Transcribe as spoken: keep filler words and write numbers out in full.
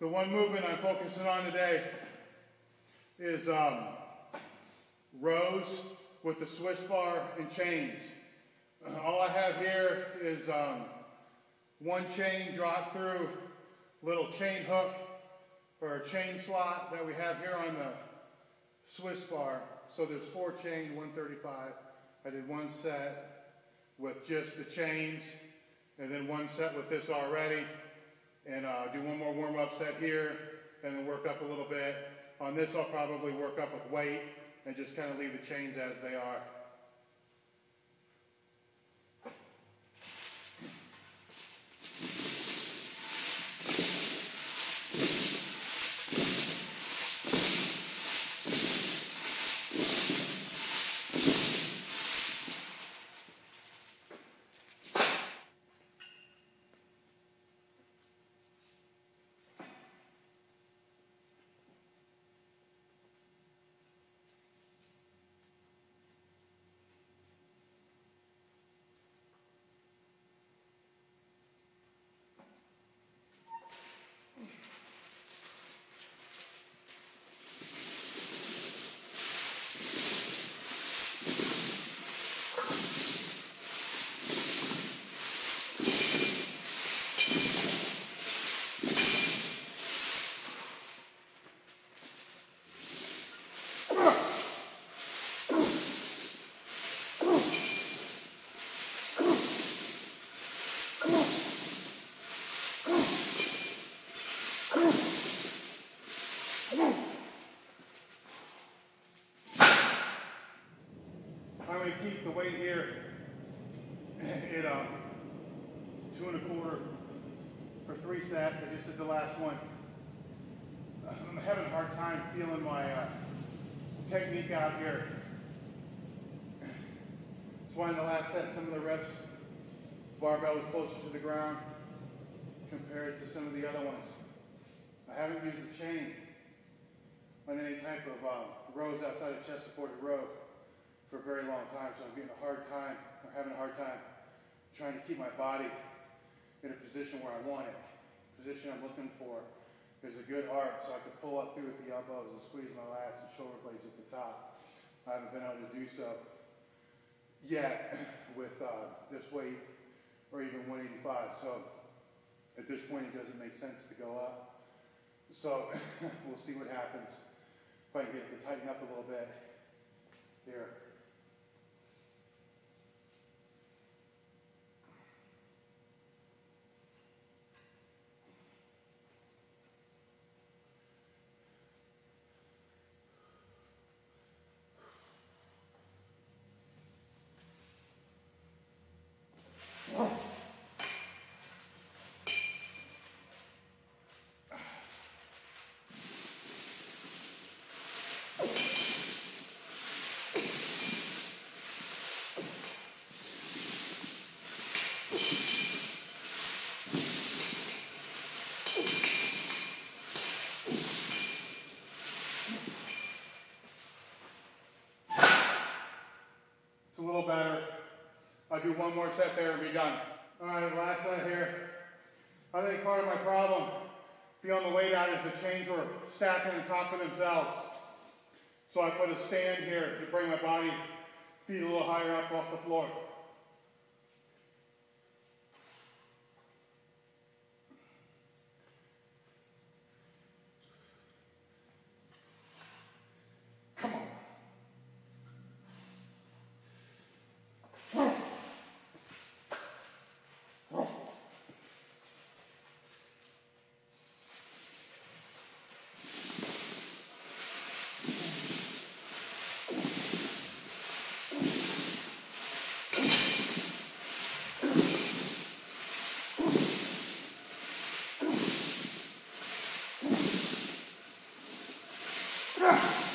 The one movement I'm focusing on today is um, rows with the Swiss bar and chains. Uh, all I have here is um, one chain drop through, little chain hook or a chain slot that we have here on the Swiss bar. So there's four chains, one thirty-five. I did one set with just the chains, and then one set with this already. And uh, do one more warm-up set here, and then work up a little bit. On this, I'll probably work up with weight and just kind of leave the chains as they are. I'm going to keep the weight here at um, two and a quarter for three sets. I just did the last one. I'm having a hard time feeling my uh, technique out here. That's why in the last set some of the reps, barbell was closer to the ground compared to some of the other ones. I haven't used the chain on any type of uh, rows outside of chest supported row for a very long time, so I'm getting a hard time, or having a hard time trying to keep my body in a position where I want it. The position I'm looking for is a good arc so I can pull up through with the elbows and squeeze my lats and shoulder blades at the top. I haven't been able to do so yet with uh, this weight or even one eighty-five, so at this point it doesn't make sense to go up. So we'll see what happens if I can get it to tighten up a little bit here. It's a little better. I'll do one more set there and be done. All right, last set here. I think part of my problem feeling the weight out is the chains were stacking on top of themselves. So I put a stand here to bring my body, feet a little higher up off the floor. Yeah.